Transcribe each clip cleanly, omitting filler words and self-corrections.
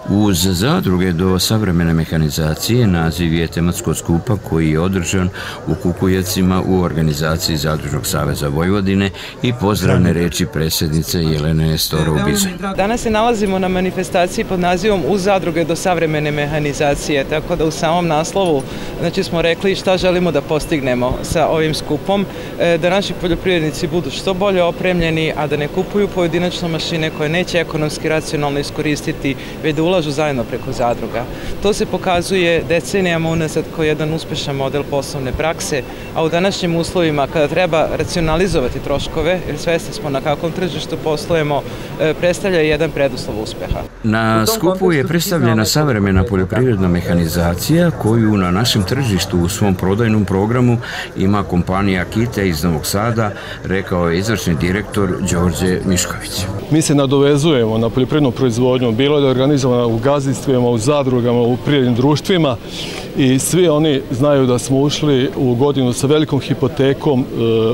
Uz zadruge do savremene mehanizacije naziv je tematskog skupa koji je održan u Kukujevcima u organizaciji Zadružnog saveza Vojvodine i pozdravne reči predsjednice Jelene Storo-Ubizoj. Danas se nalazimo na manifestaciji pod nazivom Uz zadruge do savremene mehanizacije, tako da u samom naslovu smo rekli šta želimo da postignemo sa ovim skupom, da naši poljoprivrednici budu što bolje opremljeni, a da ne kupuju pojedinačno mašine koje neće ekonomski racionalno iskoristiti, već da ulažu zajedno preko zadruga. To se pokazuje decenijama unazad kao jedan uspešan model poslovne prakse, a u današnjim uslovima kada treba racionalizovati troškove, jer svesni smo na kakvom tržištu poslujemo, predstavlja jedan preduslov uspeha. Na skupu je predstavljena savremena poljoprivredna mehanizacija koju na našem tržištu u svom prodajnom programu ima kompanija Kite iz Novog Sada, rekao je izvršni direktor Đorđe Mišković. Mi se nadovezujemo na poljoprivrednu proizvodnju, bilo da je organizovana u gazdinstvima, u zadrugama, u privrednim društvima i svi oni znaju da smo ušli u godinu sa velikom hipotekom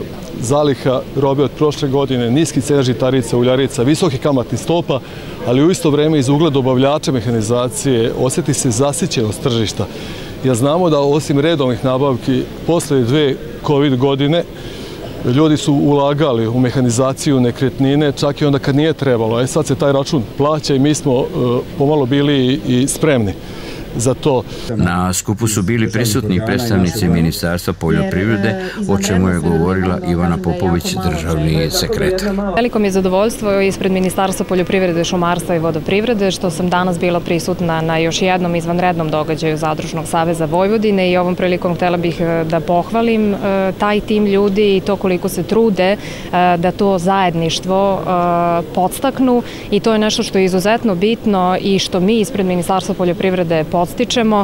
zaliha robe od prošle godine, niski cena žitarica, uljarica, visoki kamatni stopa, ali u isto vreme iz ugla dobavljača mehanizacije osjeti se zasićenost tržišta. Ja znamo da osim redovnih nabavki, posle 2 COVID godine, ljudi su ulagali u mehanizaciju nekretnine, čak i onda kad nije trebalo. Sad se taj račun plaća i mi smo pomalo bili i spremni za to. Na skupu su bili prisutni predstavnici Ministarstva poljoprivrede, o čemu je govorila Ivana Popović, državni sekretar. Veliko mi je zadovoljstvo ispred Ministarstva poljoprivrede, šumarstva i vodoprivrede što sam danas bila prisutna na još jednom izvanrednom događaju Zadružnog saveza Vojvodine i ovom prilikom htela bih da pohvalim taj tim ljudi i to koliko se trude da to zajedništvo podstaknu i to je nešto što je izuzetno bitno i što mi ispred Ministarstva poljoprivrede podstičemo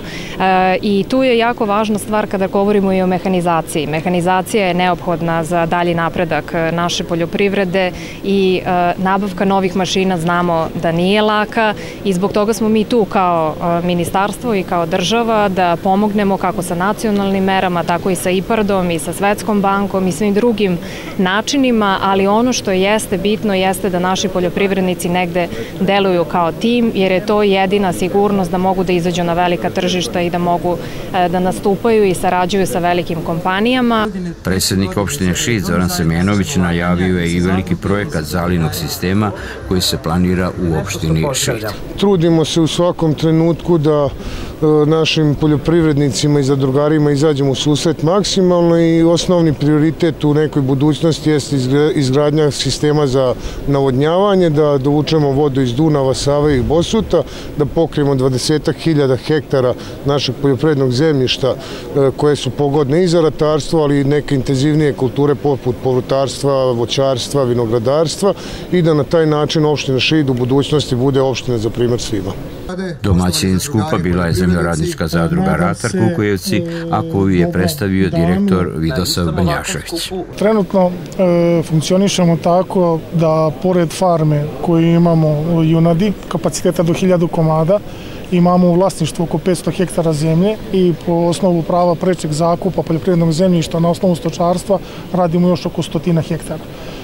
i tu je jako važna stvar kada govorimo i o mehanizaciji. Mehanizacija je neophodna za dalji napredak naše poljoprivrede i nabavka novih mašina znamo da nije laka i zbog toga smo mi tu kao ministarstvo i kao država da pomognemo kako sa nacionalnim merama, tako i sa IPARD-om i sa Svetskom bankom i svim drugim načinima, ali ono što jeste bitno jeste da naši poljoprivrednici negde deluju kao tim, jer je to jedina sigurnost da mogu da izađu na velika tržišta i da mogu da nastupaju i sarađuju sa velikim kompanijama. Predsjednik opštine Šid Zoran Semjenović najavio je i veliki projekat zalivnog sistema koji se planira u opštini Šid. Trudimo se u svakom trenutku da našim poljoprivrednicima i zadrugarima izađemo u susret maksimalno i osnovni prioritet u nekoj budućnosti jeste izgradnja sistema za navodnjavanje, da dovučemo vodu iz Dunava, Save i Bosuta, da pokrijemo 20.000 hektara našeg poljoprivrednog zemljišta koje su pogodne i za ratarstvo, ali i neke intenzivnije kulture poput povrtarstva, voćarstva, vinogradarstva i da na taj način opština Šid u budućnosti bude opština za primer svima. Domaćin skupa bila je zemljoradnička zadruga Ratar Kukujevci, a koju je predstavio direktor Vidosav Banjašević. Trenutno funkcionišemo tako da pored farme koju imamo u Junadi, kapaciteta do 1000 komada, imamo u vlasništvu oko 500 hektara zemlje i po osnovu prava prečeg zakupa poljoprivrednog zemljišta na osnovu stočarstva radimo još oko 100 hektara.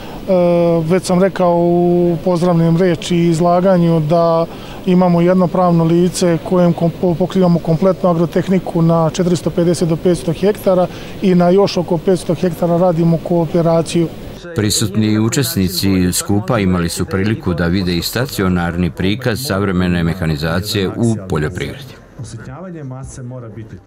Već sam rekao u pozdravnim reči i izlaganju da imamo jedno pravno lice kojem pokrivamo kompletnu agrotehniku na 450 do 500 hektara i na još oko 500 hektara radimo kooperaciju. Prisutni učesnici skupa imali su priliku da vide i stacionarni prikaz savremene mehanizacije u poljoprivredi.